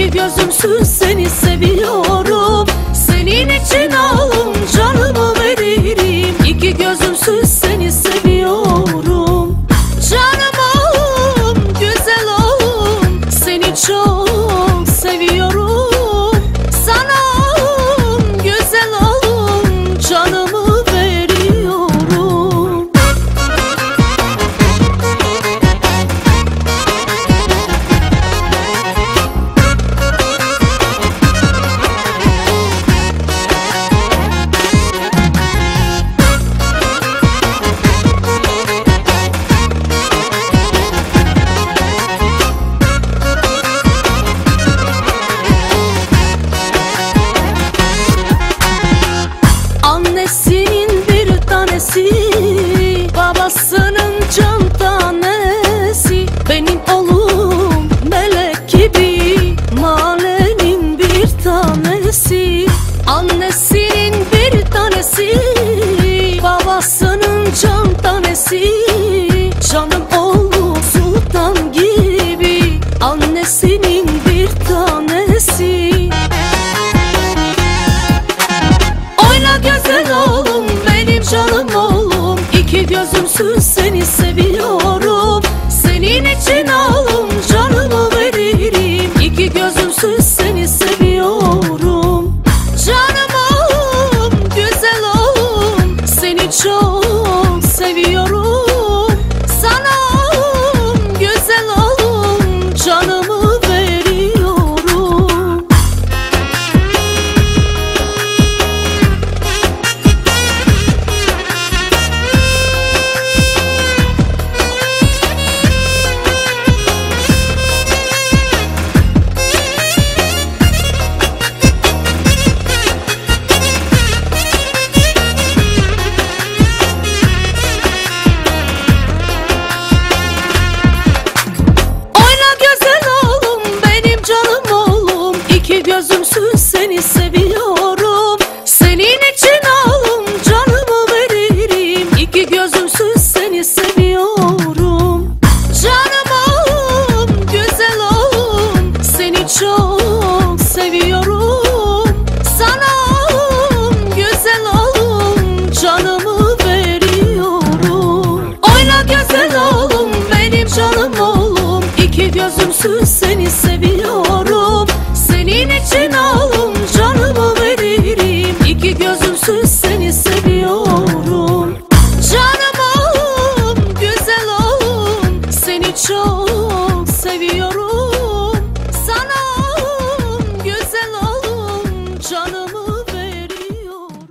İki gözümsüz seni seviyorum. Senin için alım canımı veririm. İki gözümsüz seni seviyorum. Canım oğlum, güzel oğlum, seni çok seviyorum. Sana oğlum, güzel oğlum, canımı veriyorum. Annesinin bir tanesi, babasının can tanesi. Benim oğlum melek gibi, mahallenin bir tanesi. Annesinin bir tanesi, babasının can tanesi. Canım oğlum sultan gibi, annesinin bir tanesi. Oyna güzel oğlum, benim canım oğlum. İki gözümsüz seni seviyorum. Senin için alım canımı veririm. İki gözümsüz seni seviyorum. Canım oğlum, güzel oğlum, seni çok seviyorum. Sana oğlum, güzel oğlum, canımı veriyorum. Oyna güzel oğlum, benim canım oğlum. İki gözümsüz seni seviyorum. Senin için alım canımı veririm. İki gözümsüz seni seviyorum. Canım oğlum, güzel oğlum, seni çok seviyorum. Sana oğlum, güzel oğlum, canımı veriyorum. Oyna güzel oğlum, benim canım oğlum. İki gözümsüz seni seviyorum. Senin için alım canımı veririm. İki gözümsüz seni seviyorum. Canım oğlum, güzel oğlum, seni çok seviyorum. Sana oğlum, güzel oğlum, canımı veriyorum.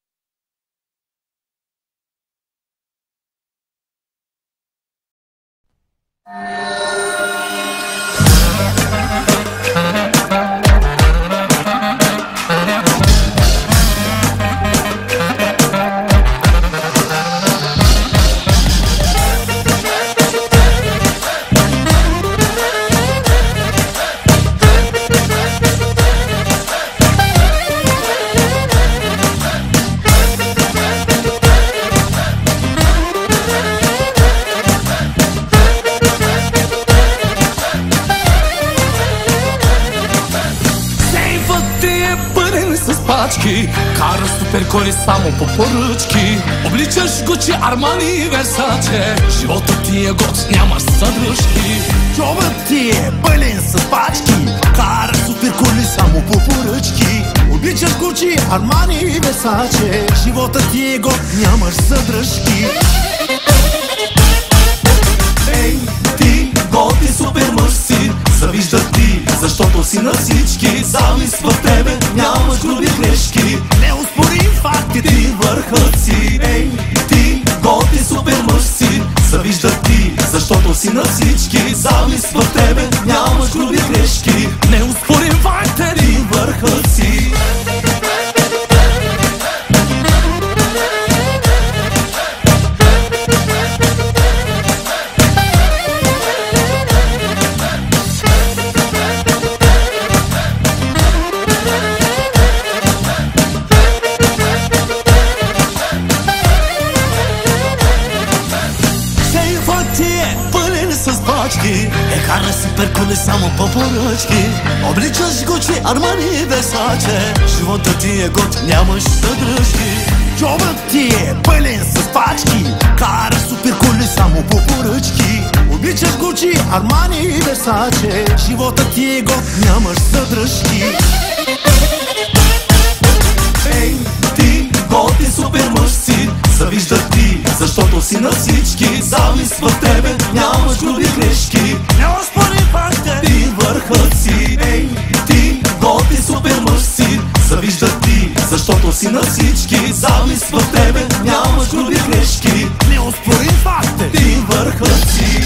Paczki, kary super koli samo poporyczki. Obliczysz Gucci, Armani, Versace. Životu ti je god, nemaš zadrški. Čovek ti je pelin s pački, kar super koli samo po porečki. Obličaš Gucci, Armani, Versace. Života ti je god, nemaš zadrški. Ей, ти, готи супер мъж си. Завижда ти, защото си на всички. Завист в тебе, нямаш груби грешки. Неоспорим факт е ти върхът си. Ей, ти, готи супер мъж си. Завижда ти, защото си на всички. Завист в тебе, нямаш груби грешки. Неоспорим факт е ти върхът си. Кара супер коли само по поръчки. Обличаш Gucci, Armani, Versace. Живота ти е год, нямаш задръжки. Джобът ти е пълен с пачки. Караш супер коли само по поръчки. Обличаш Gucci, Armani, Versace. Живота ти е год, нямаш задръжки. Ей, ти, готи супер мъж си. Завиждат ти, защото си на всички. Завист в тебе, нямаш груби грешки. Няма спори факта, Ти върхът си. Ей, ти, готи супер мъж си. Завиждат ти, защото си на всички. Завист в тебе, нямаш груби грешки. не оспори факта. Ти върхът си.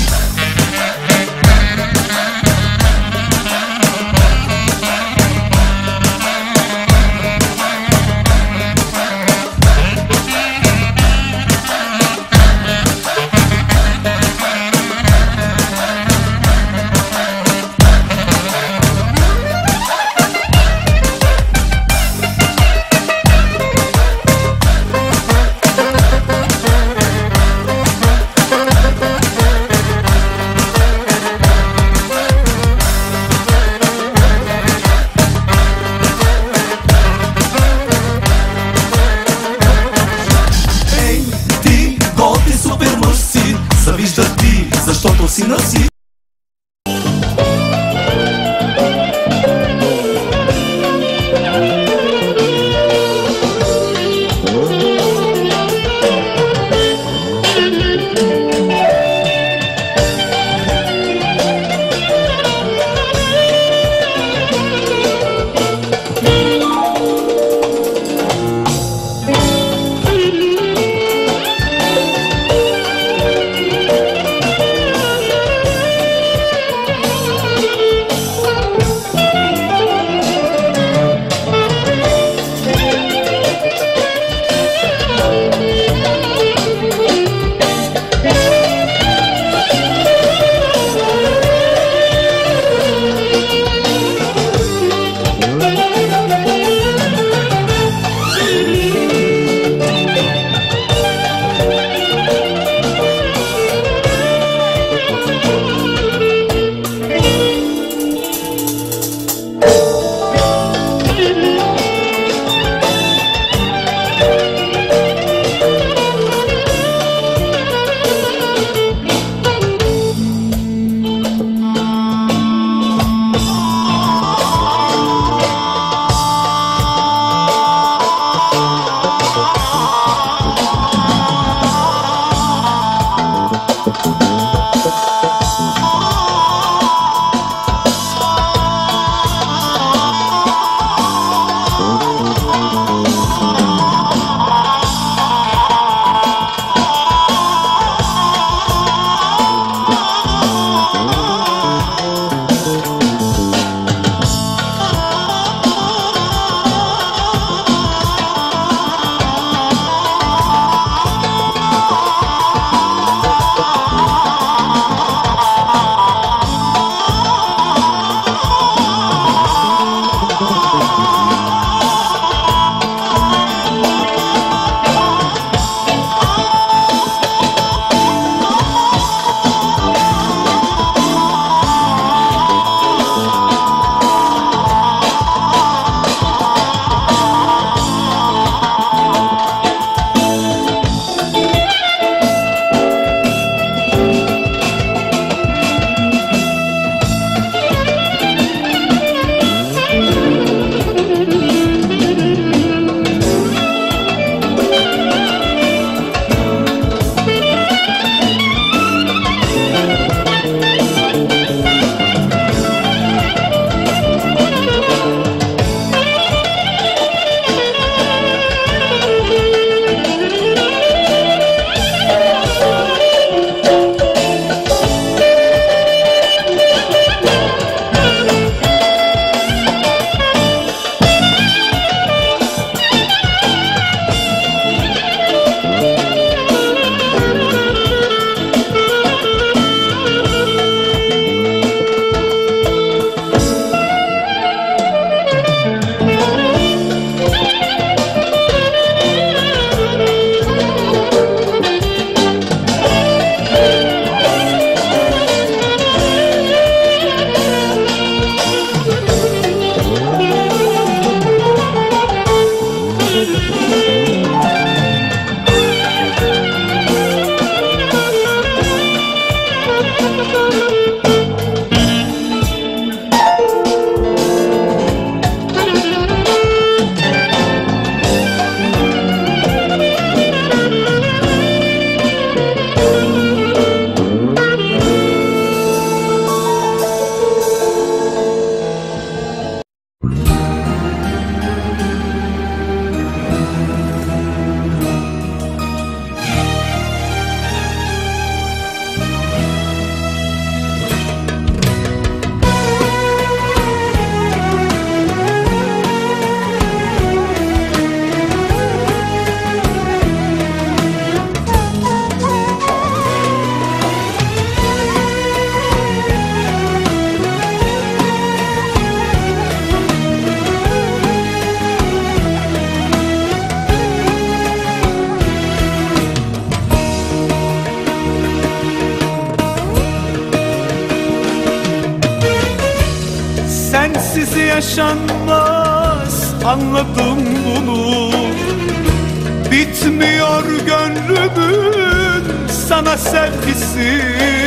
Sensiz yaşanmaz, anladım bunu. Bitmiyor gönlümün sana sevgisi.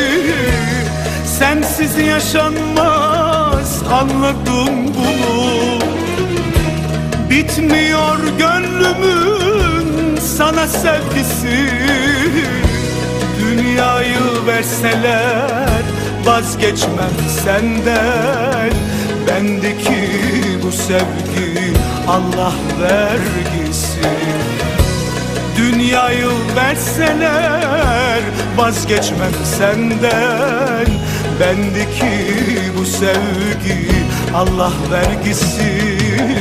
Sensiz yaşanmaz, anladım bunu. Bitmiyor gönlümün sana sevgisi. Dünyayı verseler vazgeçmem senden. Bendeki bu sevgi Allah vergisi. Dünyayı verseler vazgeçmem senden. Bendeki bu sevgi Allah vergisi.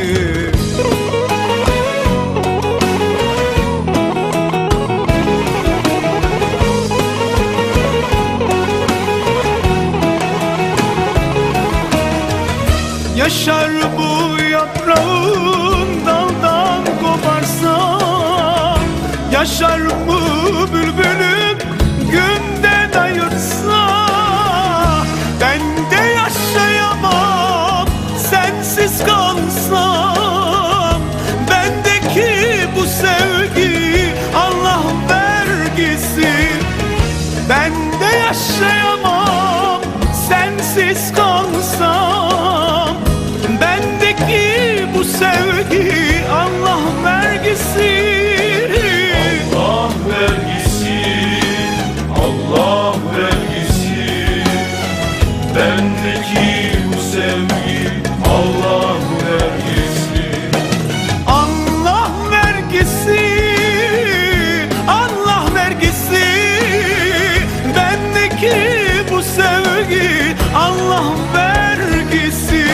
Yaşar bu yaprağın daldan koparsa, yaşar mı bülbülüm günden ayırsa. Ben de yaşayamam sensiz kalsam. Bendeki bu sevgi Allah vergisi. Ben de yaşayamam sensiz kalsam. Bendeki bu sevgi Allah vergisi. Allah vergisi, Allah vergisi. Bendeki bu sevgi Allah vergisi. Allah vergisi, Allah vergisi. Bendeki bu sevgi Allah vergisi.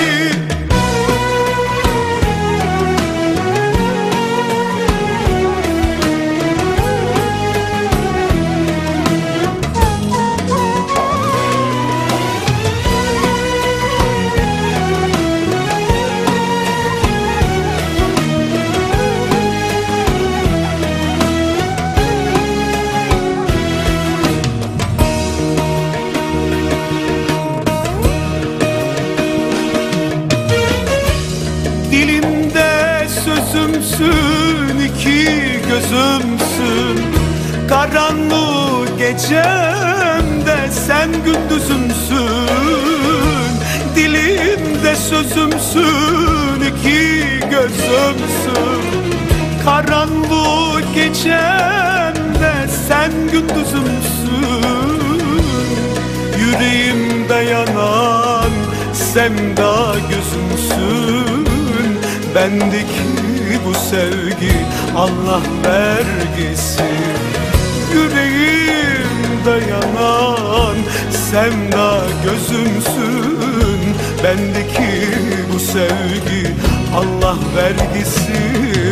Dilimde sözümsün, iki gözümsün. Karanlık gecemde sen gündüzümsün. Dilimde sözümsün, iki gözümsün. Karanlık gecemde sen gündüzümsün. Yüreğimde yanan sevda gözümsün. Bendeki bu sevgi Allah vergisi. Yüreğimde yanan sevda gözümsün. Bendeki bu sevgi Allah vergisi.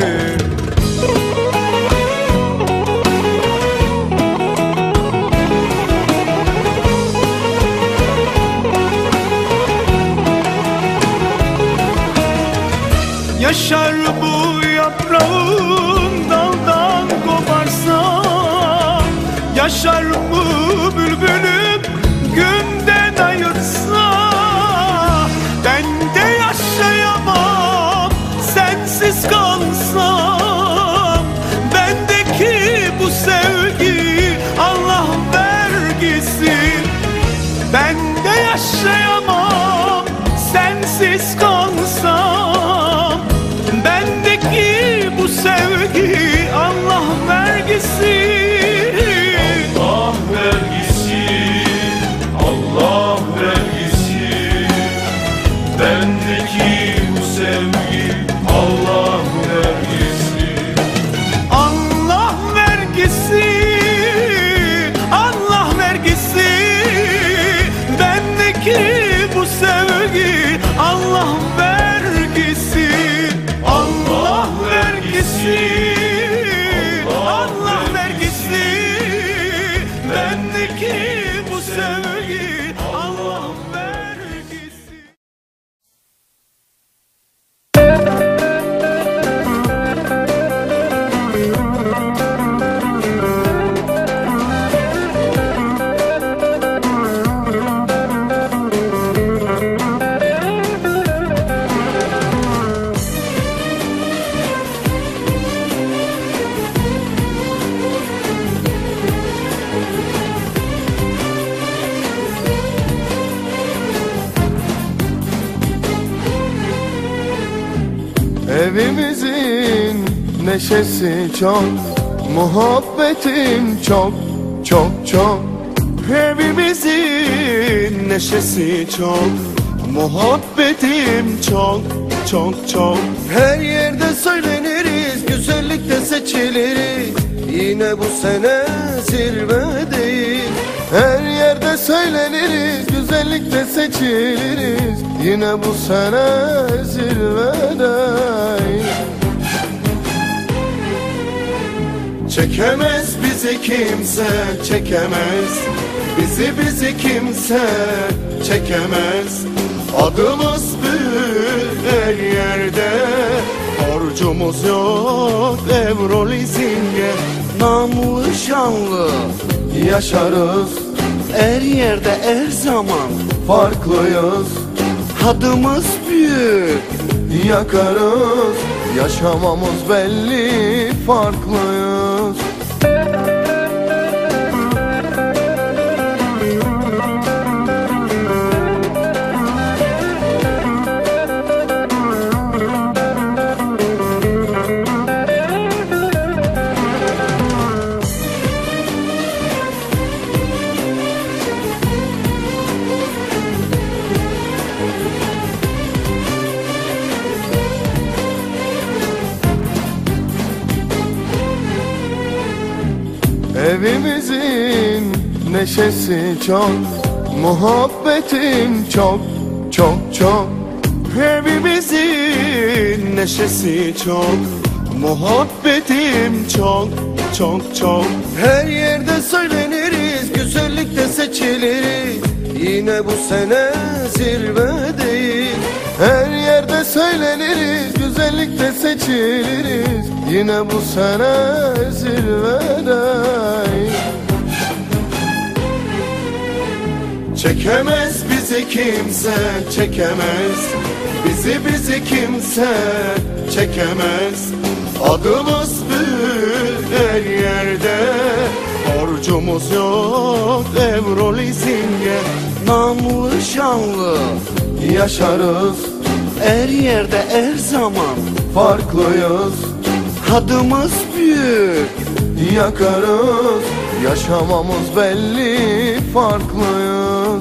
Yaşar bu yaprağın daldan koparsa, yaşar mı bülbülüm günden ayırsa. Ben de yaşayamam sensiz kalsam. Bendeki bu sevgi Allah vergisi. Ben de yaşayamam sensiz kalsam. Bendeki bu sevgi Allah vergisi. Allah vergisi, Allah vergisi. Bendeki bu sevgi Allah vergisi. Allah vergisi, Allah vergisi. Bendeki bu sevgi Allah vergisi. Allah vergisi, Allah vergisi. Bendeki bu sevgi Allah vergisi. Evimizin neşesi çok, muhabbetim çok, çok, çok. Evimizin neşesi çok, muhabbetim çok, çok, çok. Her yerde söyleniriz, güzellikte seçiliriz. Yine bu sene zirvedeyiz. Her yerde söyleniriz, güzellikte seçiliriz. Yine bu sene zirvedeyiz. Çekemez bizi kimse, çekemez. Bizi kimse çekemez. Adımız büyük her yerde. Borcumuz yok Evrolizing'e. Namlı şanlı yaşarız. Her yerde her zaman farklıyız. Adımız büyük yakarız. Yaşamamız belli farklıyız. Evimizin neşesi çok, muhabbetim çok, çok, çok. Evimizin neşesi çok, muhabbetim çok, çok, çok. Her yerde söyleniriz, güzellikte seçiliriz. Yine bu sene zirvedeyiz. Her yerde söyleniriz, güzellikte seçiliriz. Yine bu sene zirvedeyiz. Çekemez bizi kimse, çekemez. Bizi kimse çekemez. Adımız büyük her yerde. Borcumuz yok Evrolizing'e. Namlı şanlı yaşarız. Her yerde her zaman farklıyız. Adımız büyük yakarız. Yaşamamız belli farklıyız.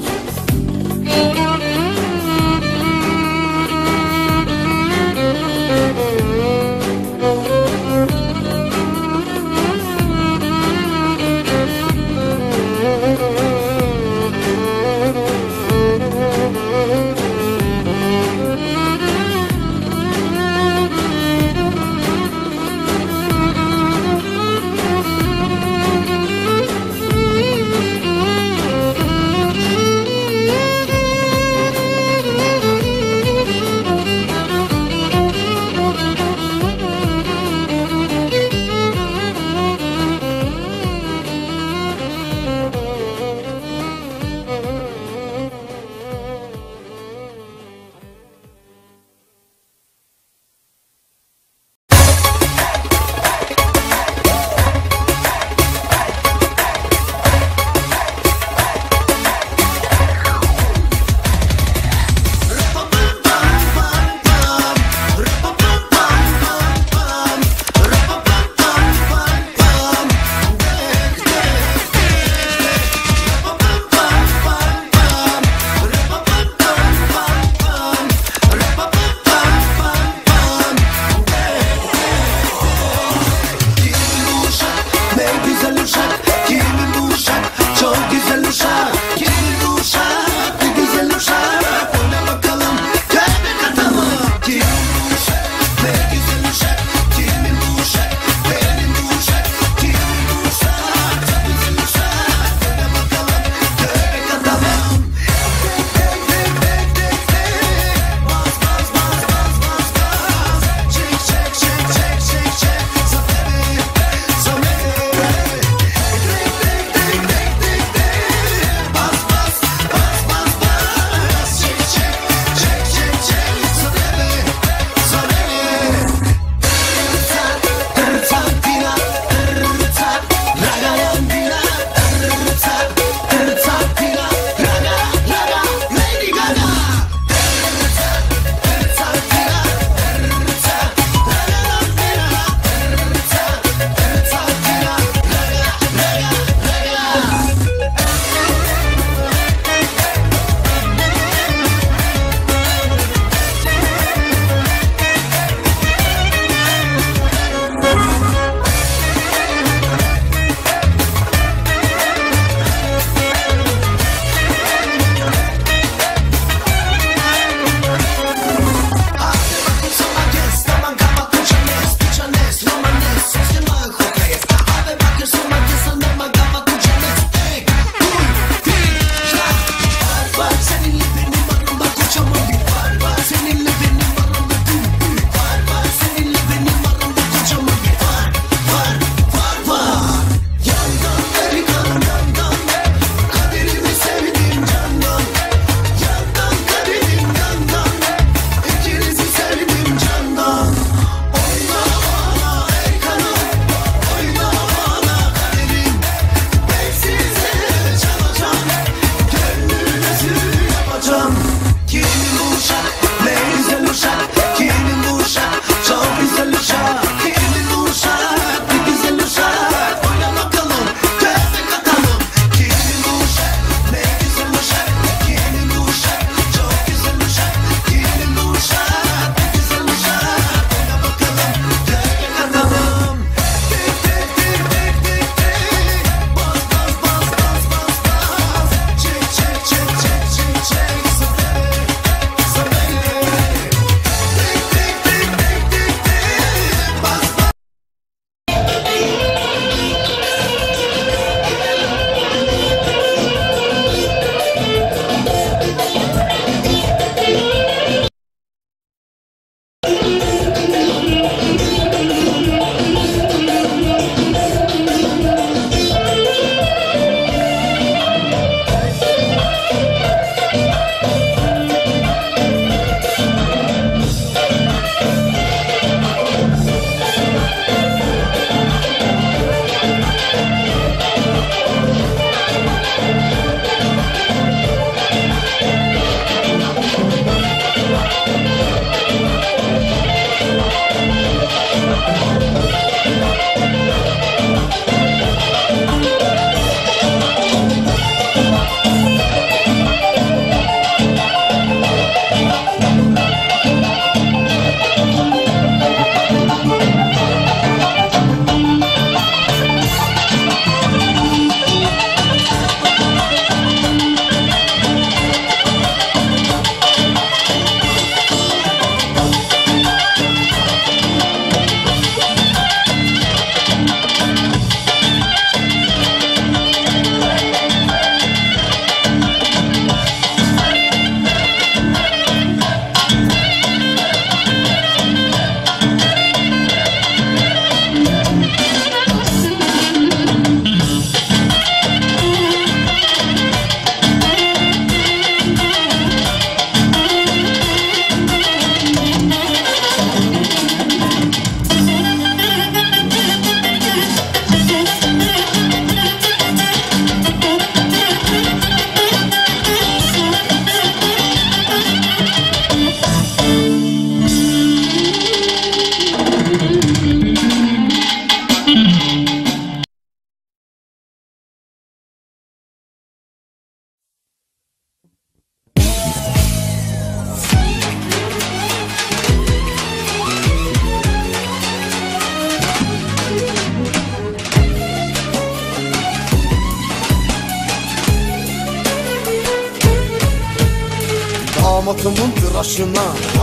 Saçımın tıraşına,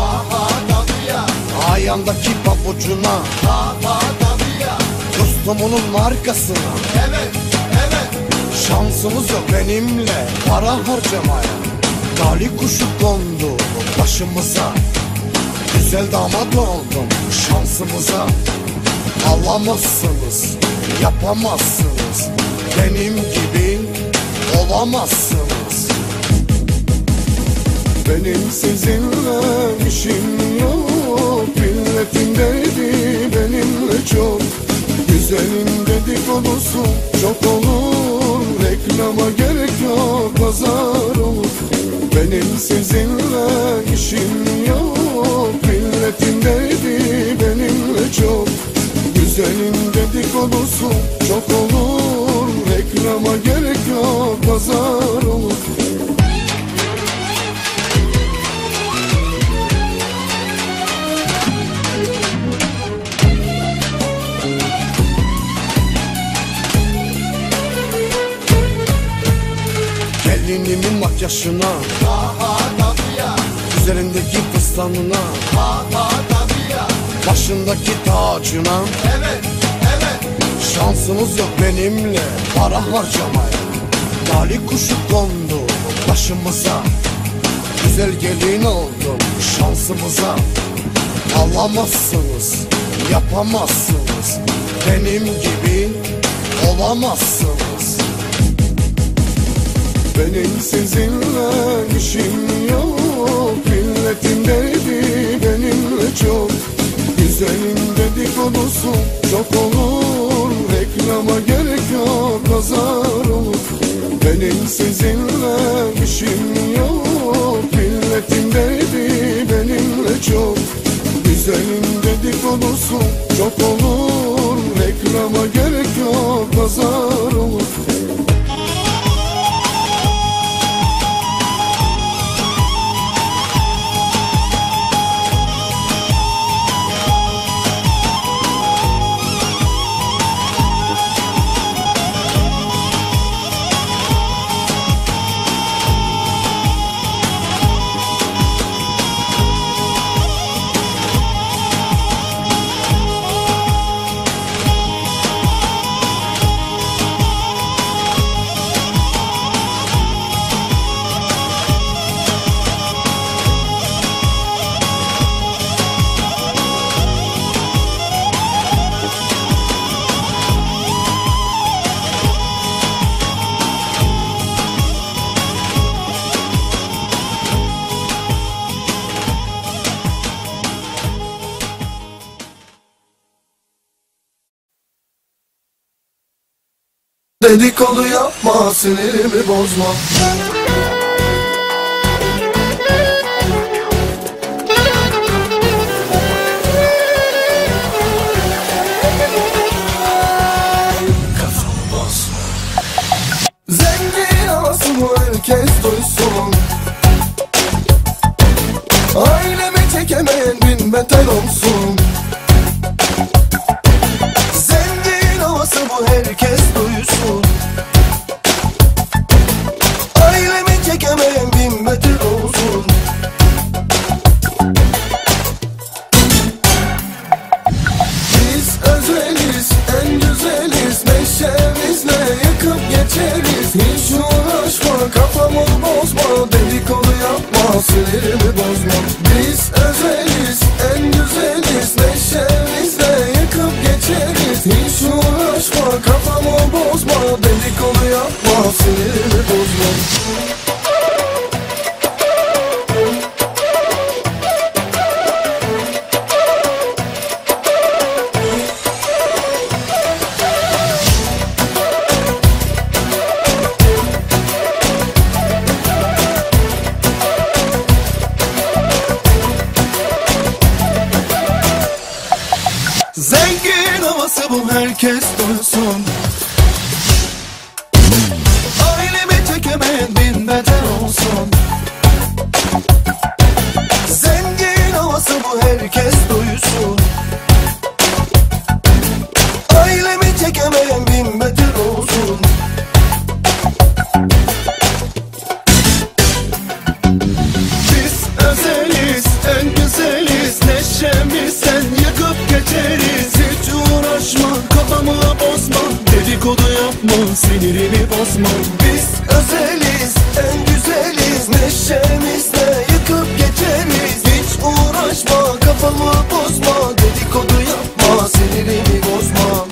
ayağımdaki pabucuna, kostumunun markasına. Şansımız yok benimle para harcamaya. Talih kuşu kondu başımıza, güzel damat oldum şansımıza. Alamazsınız, yapamazsınız, benim gibi olamazsınız. Benim sizinle işim yok, milletin derdi benimle çok. Güzelin dedikodusu çok olur, reklama gerek yok, pazar olur. Benim sizinle işim yok, milletin derdi benimle çok. Güzelin dedikodusu çok olur, reklama gerek yok, pazar olur. Gelinimin makyajına, üzerindeki fıstanına, başındaki tacına. Şansımız yok benimle para harcamaya. Talih kuşu kondu başımıza, güzel gelin oldum şansımıza. Alamazsınız, yapamazsınız, benim gibi olamazsınız. Benim sizinle işim yok, milletin derdi benimle çok. Güzelin dedikodusu çok olur, reklama gerek yok, pazar olur. Benim sizinle işim yok, milletin derdi benimle çok. Güzelin dedikodusu çok olur, reklama gerek yok, pazar olur. Dedikodu yapma, sinirimi bozma. Zengin anasını herkes duysun, ailemi çekemeyen bin beter olsun. Zengin havası bu, herkes duysun, ailemi çekemeyen bin beter olsun. Biz özeliz, en güzeliz, neşemizle yıkıp geçeriz. Hiç uğraşma, kafamı bozma, dedikodu yapma, sinirimi bozma. Biz özeliz, en güzeliz, neşemizle yıkıp geçeriz. Hiç uğraşma, kafamı bozma, dedikodu yapma, sinirimi bozma. Zengin havası bu, herkes duysun, ailemi çekemeyen bin beter olsun. Zengin havası bu, herkes duysun, ailemi çekemeyen bin beter olsun. Biz sinirimi bozma. Biz özeliz, en güzeliz, neşemizle yıkıp geçeriz. Hiç uğraşma, kafamı bozma, dedikodu yapma, sinirimi bozma.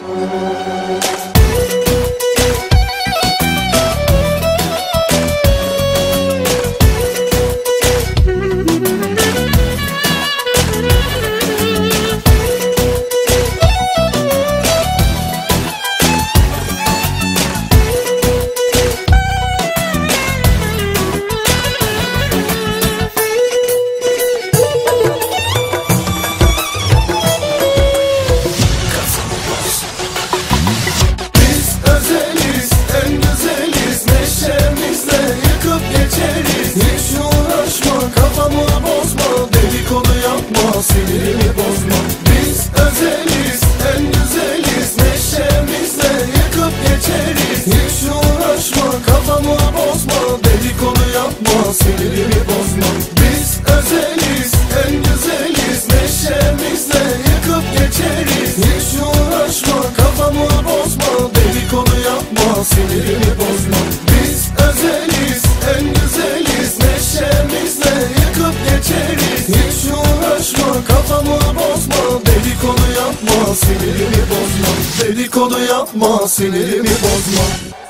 Sinirimi bozma. Biz özeliz, en güzeliz, neşemizle yıkıp geçeriz. Hiç uğraşma, kafamı bozma, dedikodu yapma, sinirimi bozma. Biz özeliz, en güzeliz, neşemizle yıkıp geçeriz. Hiç uğraşma, kafamı bozma, dedikodu yapma, sinirimi bozma. Biz özeliz, en güzeliz, neşemizle yıkıp geçeriz. Hiç uğraşma, kafamı bozma, dedikodu yapma, sinirimi bozma. Dedikodu yapma, sinirimi bozma.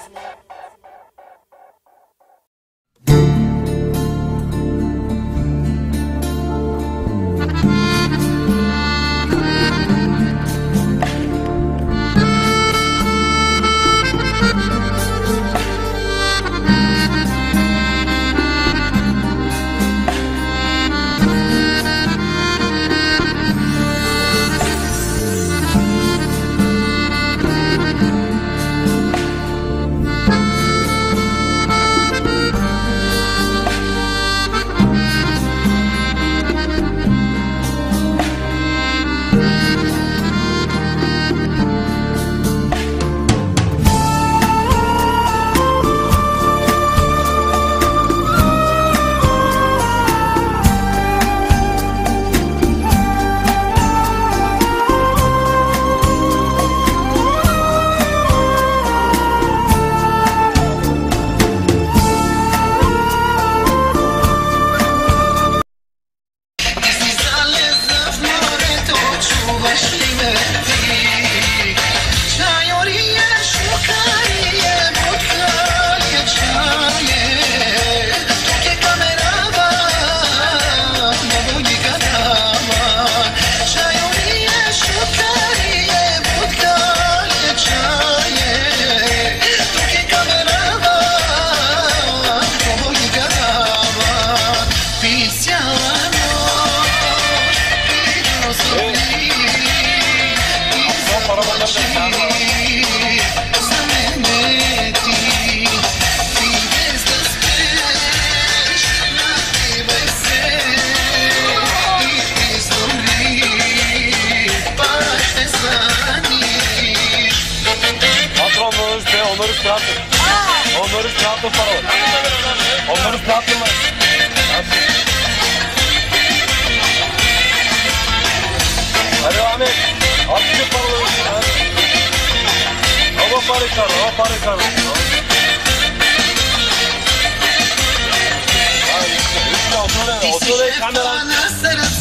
Onları kağıtlı para var. Onları kağıtlı var. Hadi Ahmet. Atlı paraları. Hava parikar. Hava parikar. Hadi. Otur kamera.